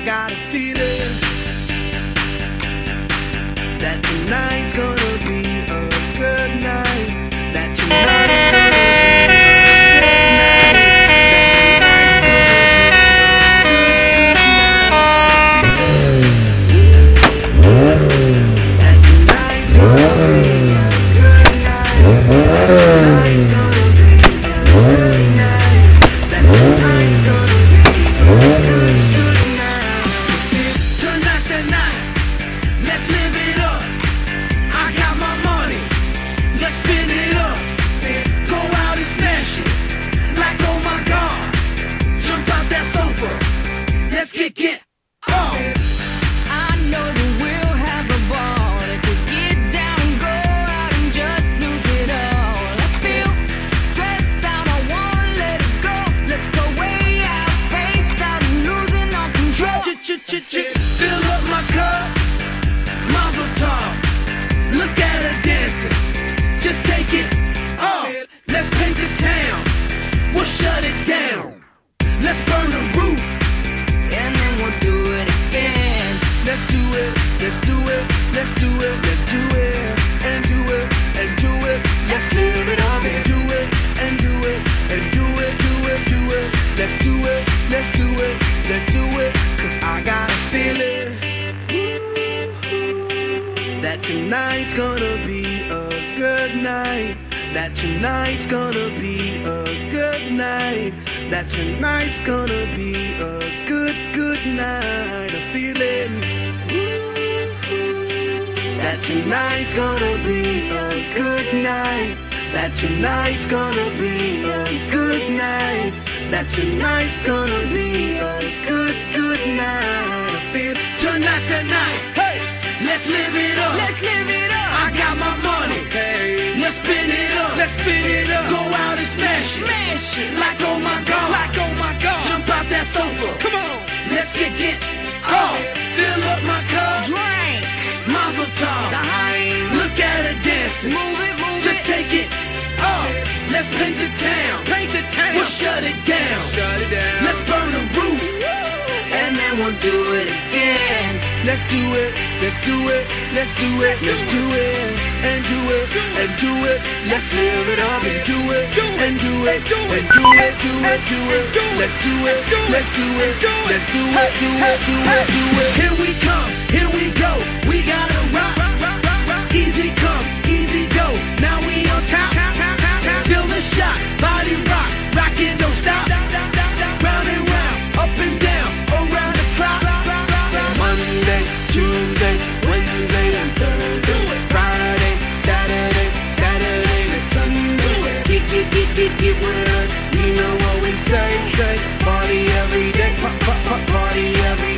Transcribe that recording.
got a feeling that tonight's gonna be a good night. That tonight's gonna be get on. I know that we'll have a ball if we get down and go out and just lose it all. I feel stressed out, I wanna let it go. Let's go way out, spaced out and losing our control. Fill up my cup, Mazel tov. Look at her dancing, just take it off. Let's paint the town, we'll shut it down. Let's burn the roof, and then we'll do it again. let's do it, let's do it, let's do it, let's do it, and do it, and do it. Let's live it up and do it, and do it, and do it, do it, do it. Let's do it, let's do it, let's do it. Cause I got a feeling that tonight's gonna be a good night. That tonight's gonna be a good night. That tonight's gonna be a good night. A feeling that tonight's gonna be a good night. That tonight's gonna be a good night. That tonight's gonna be a good night. I feel tonight's the night. Hey, let's live it up. Let's live it up. I got my money. Hey, let's spin it up. Let's spin it up. Go out and smash it. Smash it. Like oh my god. Like oh my god. Jump out that sofa. Come on. Let's get on. Fill up my cup. Drink. Mazel tov. Dime. Look at her dancing. Move it, move Just it. take it off. Let's paint the town. Paint the town. We'll shut it down. Shut it down. Let's burn the roof. And then we'll do it again. Let's do it, let's do it, let's do it, let's do it, and do it, and do it. Let's live it up and do it, and do it, and do it, do it, do it. Let's do it, let's do it, let's do it, do it, do it, do it. Here we come, here we go. We gotta rock, rock, rock, rock. Easy come, easy go. Now we on top, feel the shot, body rock, rock it, don't stop. Round and round, up and down, around the clock. Monday, Tuesday, Wednesday, and Thursday, Friday, Saturday, Saturday to Sunday. Get with us. You know what we say. Party every day, party every day.